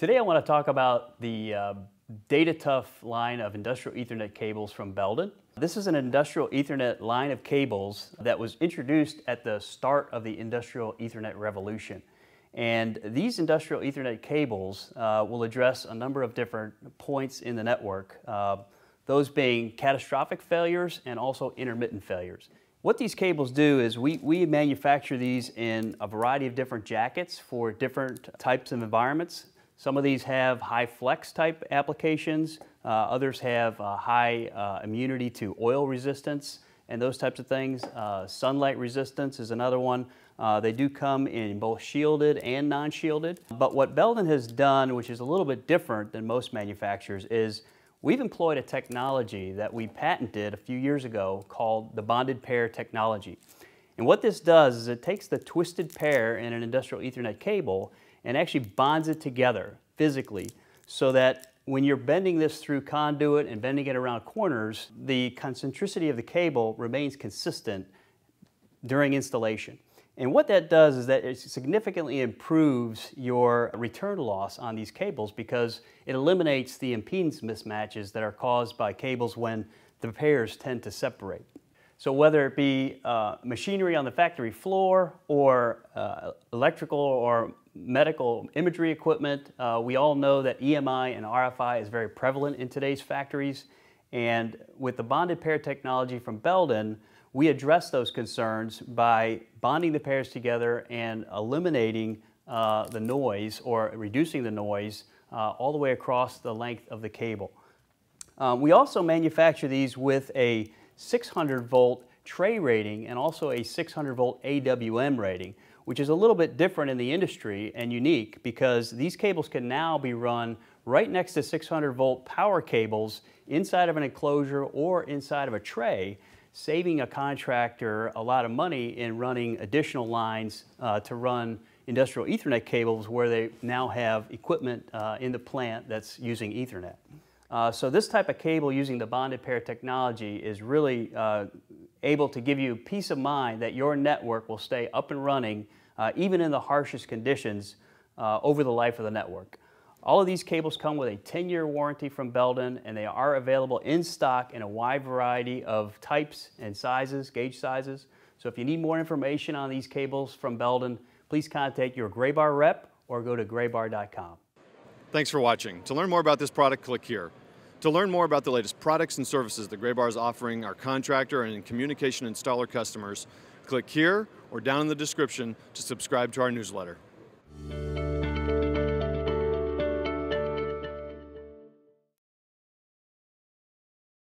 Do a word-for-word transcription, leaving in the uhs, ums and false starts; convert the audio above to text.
Today I want to talk about the uh, Data Tough line of industrial Ethernet cables from Belden. This is an industrial Ethernet line of cables that was introduced at the start of the industrial Ethernet revolution. And these industrial Ethernet cables uh, will address a number of different points in the network, uh, those being catastrophic failures and also intermittent failures. What these cables do is we, we manufacture these in a variety of different jackets for different types of environments. Some of these have high flex type applications, uh, others have uh, high uh, immunity to oil resistance and those types of things. Uh, sunlight resistance is another one. Uh, they do come in both shielded and non-shielded. But what Belden has done, which is a little bit different than most manufacturers, is we've employed a technology that we patented a few years ago called the bonded pair technology. And what this does is it takes the twisted pair in an industrial Ethernet cable and actually bonds it together physically so that when you're bending this through conduit and bending it around corners, the concentricity of the cable remains consistent during installation. And what that does is that it significantly improves your return loss on these cables because it eliminates the impedance mismatches that are caused by cables when the pairs tend to separate. So whether it be uh, machinery on the factory floor or uh, electrical or medical imagery equipment, uh, we all know that E M I and R F I is very prevalent in today's factories. And with the bonded pair technology from Belden, we address those concerns by bonding the pairs together and eliminating uh, the noise or reducing the noise uh, all the way across the length of the cable. Um, we also manufacture these with a six hundred volt tray rating and also a six hundred volt A W M rating, which is a little bit different in the industry and unique because these cables can now be run right next to six hundred volt power cables inside of an enclosure or inside of a tray, saving a contractor a lot of money in running additional lines uh, to run industrial Ethernet cables where they now have equipment uh, in the plant that's using Ethernet. Uh, so this type of cable using the bonded pair technology is really uh, able to give you peace of mind that your network will stay up and running uh, even in the harshest conditions uh, over the life of the network. All of these cables come with a ten year warranty from Belden, and they are available in stock in a wide variety of types and sizes, gauge sizes. So if you need more information on these cables from Belden, please contact your Graybar rep or go to graybar dot com. Thanks for watching. To learn more about this product, click here. To learn more about the latest products and services that Graybar is offering our contractor and communication installer customers, click here or down in the description to subscribe to our newsletter.